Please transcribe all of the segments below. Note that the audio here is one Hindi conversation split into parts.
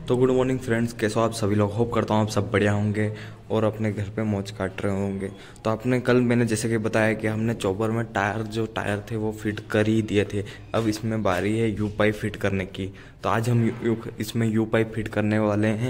तो गुड मॉर्निंग फ्रेंड्स, कैसे हो आप सभी लोग। होप करता हूँ आप सब बढ़िया होंगे और अपने घर पे मौज काट रहे होंगे। तो आपने कल मैंने जैसे कि बताया कि हमने चॉपर में टायर थे वो फिट कर ही दिए थे। अब इसमें बारी है यू पाइप फिट करने की। तो आज हम इसमें यू पाइप फिट करने वाले हैं।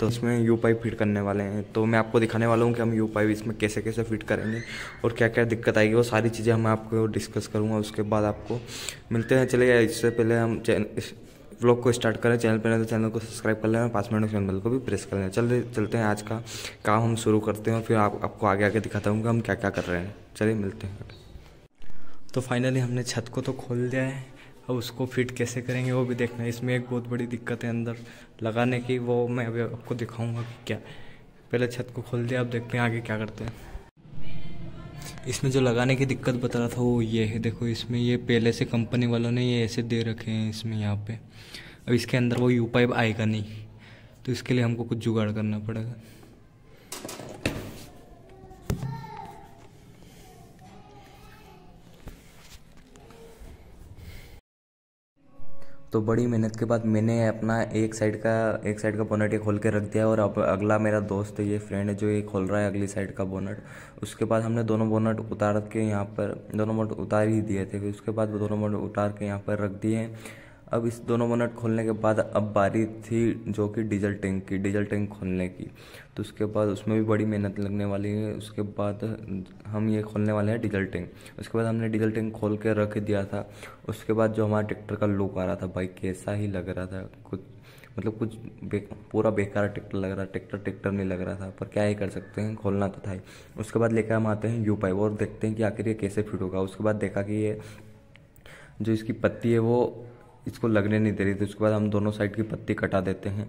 तो मैं आपको दिखाने वाला हूँ कि हम यू पाइप इसमें कैसे कैसे फिट करेंगे और क्या क्या दिक्कत आएगी, वो सारी चीज़ें मैं आपको डिस्कस करूँगा। उसके बाद आपको मिलते हैं। चलिए, इससे पहले हम व्लॉग को स्टार्ट करें। चैनल पर नहीं तो चैनल को सब्सक्राइब कर लेना, 5 मिनट चैनल को भी प्रेस कर लेना। चलते हैं, आज का काम हम शुरू करते हैं और फिर आपको आगे आगे दिखाता हूँ कि हम क्या क्या कर रहे हैं। चलिए मिलते हैं। तो फाइनली हमने छत को तो खोल दिया है। अब उसको फिट कैसे करेंगे वो भी देखना है। इसमें एक बहुत बड़ी दिक्कत है अंदर लगाने की, वो मैं अभी आपको दिखाऊंगा कि क्या। पहले छत को खोल दिया, अब देखते हैं आगे क्या करते हैं। इसमें जो लगाने की दिक्कत बता रहा था वो ये है। देखो, इसमें ये पहले से कंपनी वालों ने ये ऐसे दे रखे हैं इसमें यहाँ पे। अब इसके अंदर वो यू पाइप आएगा नहीं, तो इसके लिए हमको कुछ जुगाड़ करना पड़ेगा। तो बड़ी मेहनत के बाद मैंने अपना एक साइड का बोनट ये खोल के रख दिया और अब अगला मेरा दोस्त है, ये फ्रेंड है जो ये खोल रहा है अगली साइड का बोनट। उसके बाद हमने दोनों बोनट उतार के यहाँ पर दोनों बोनट उतार ही दिए थे। फिर उसके बाद वो दोनों बोनट उतार के यहाँ पर रख दिए हैं। अब इस दोनों बोनट खोलने के बाद अब बारी थी जो कि डीजल टैंक खोलने की। तो उसके बाद उसमें भी बड़ी मेहनत लगने वाली है। उसके बाद हम ये खोलने वाले हैं डीजल टैंक। उसके बाद हमने डीजल टैंक खोल के रख दिया था। उसके बाद जो हमारा ट्रैक्टर का लुक आ रहा था भाई, कैसा ही लग रहा था। कुछ पूरा बेकार ट्रैक्टर लग रहा। ट्रैक्टर नहीं लग रहा था, पर क्या ही कर सकते हैं, खोलना तो था ही। उसके बाद लेकर हम आते हैं यू पाइप और देखते हैं कि आखिर ये कैसे फिट होगा। उसके बाद देखा कि ये जो इसकी पत्ती है वो इसको लगने नहीं दे रही थी। उसके बाद हम दोनों साइड की पत्ती कटा देते हैं।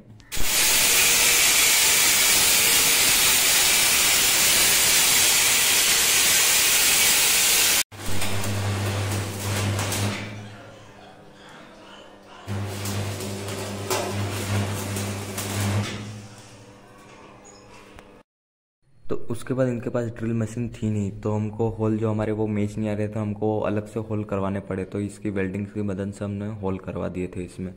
तो उसके बाद इनके पास ड्रिल मशीन थी नहीं, तो हमको होल जो हमारे वो मैच नहीं आ रहे थे, हमको अलग से होल करवाने पड़े। तो इसकी वेल्डिंग की मदद से हमने होल करवा दिए थे इसमें।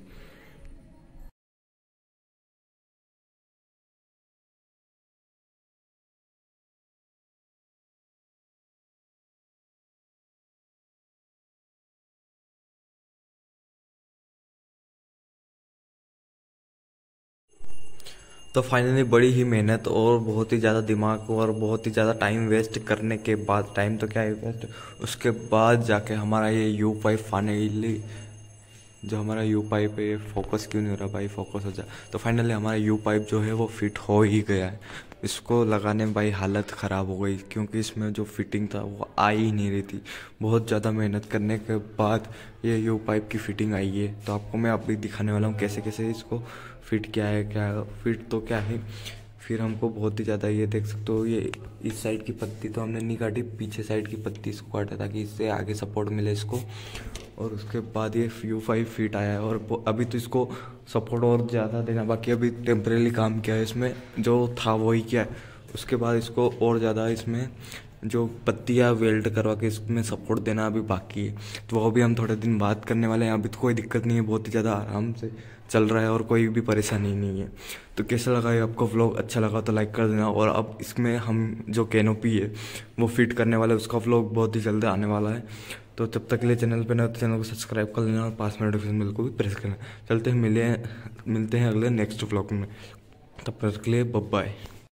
तो फाइनली बड़ी ही मेहनत और बहुत ही ज़्यादा दिमाग और बहुत ही ज़्यादा टाइम वेस्ट करने के बाद, टाइम तो क्या है वेस्ट, उसके बाद जाके हमारा ये यू पाइप फाइनली, जो हमारा यू पाइप है, ये फोकस क्यों नहीं हो रहा भाई, फोकस हो जाए। तो फाइनली हमारा यू पाइप जो है वो फिट हो ही गया है। इसको लगाने में भाई हालत ख़राब हो गई, क्योंकि इसमें जो फिटिंग था वो आ ही नहीं रही थी। बहुत ज़्यादा मेहनत करने के बाद ये यू पाइप की फिटिंग आई है। तो आपको मैं अभी दिखाने वाला हूँ कैसे कैसे इसको फिट किया है। क्या फिट तो क्या है, फिर हमको बहुत ही ज़्यादा, ये देख सकते हो, ये इस साइड की पत्ती तो हमने नहीं काटी, पीछे साइड की पत्ती इसको काटा ताकि इससे आगे सपोर्ट मिले इसको। और उसके बाद ये U5 फीट आया है और अभी तो इसको सपोर्ट और ज़्यादा देना बाकी। अभी टेम्परेली काम किया है इसमें, जो था वही किया है। उसके बाद इसको और ज़्यादा इसमें जो पत्तियाँ वेल्ड करवा के इसमें सपोर्ट देना अभी बाकी है। तो वो भी हम थोड़े दिन बाद करने वाले हैं। अभी तो कोई दिक्कत नहीं है, बहुत ही ज़्यादा आराम से चल रहा है और कोई भी परेशानी नहीं है। तो कैसा लगा ये आपको व्लॉग? अच्छा लगा तो लाइक कर देना। और अब इसमें हम जो कैनोपी है वो फिट करने वाले, उसका व्लॉग बहुत ही जल्दी आने वाला है। तो तब तक के लिए चैनल पे ना तो चैनल को सब्सक्राइब कर लेना और 5 मिनट नोटिफिकेशन बेल को भी प्रेस करना। चलते हैं, मिलते हैं अगले नेक्स्ट व्लॉग में। तब तक के लिए बाय बाय।